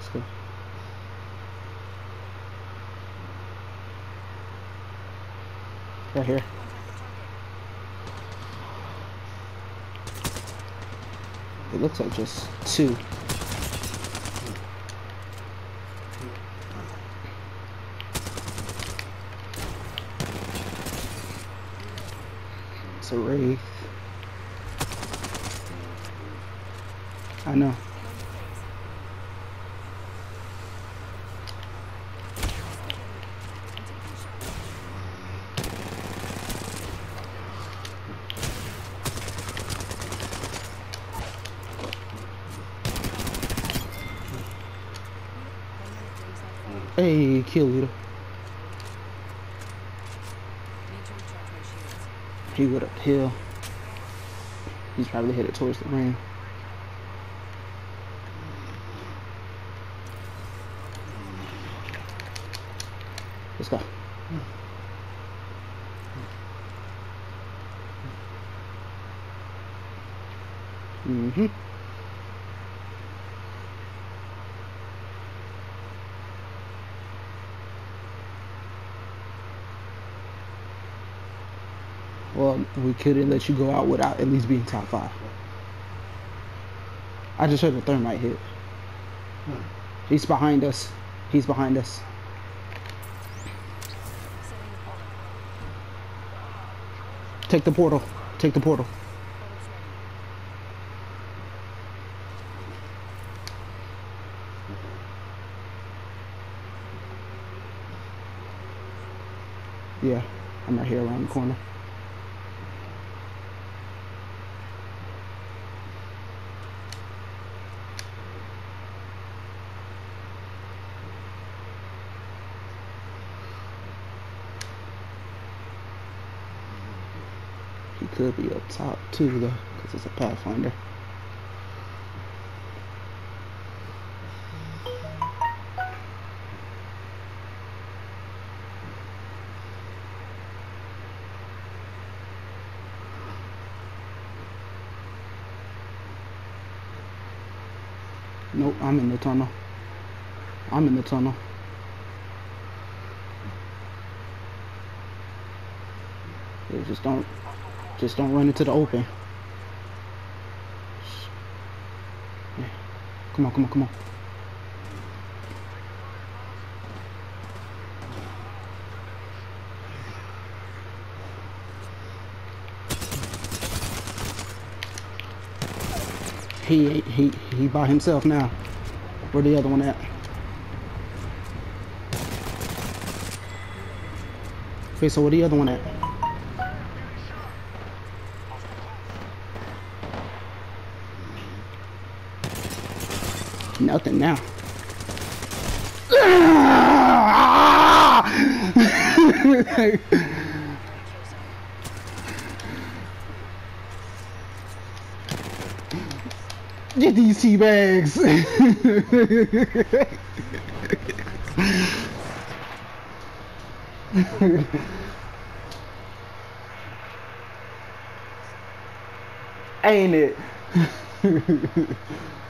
Let's go. Right here. It looks like just two. It's a Wraith. I know. Hey, kill leader. He went uphill. He's probably headed towards the ring. Let's go. Mm-hmm. Well, we couldn't let you go out without at least being top 5. I just heard a thermite hit. He's behind us. He's behind us. Take the portal. Take the portal. Yeah, I'm right here around the corner. He could be up top too, though, because it's a Pathfinder. Nope, I'm in the tunnel. I'm in the tunnel. Yeah, just don't run into the open. Yeah. Come on, come on, come on. He by himself now. Where the other one at? Okay, so where the other one at? Nothing now. Get these tea bags. Ain't it?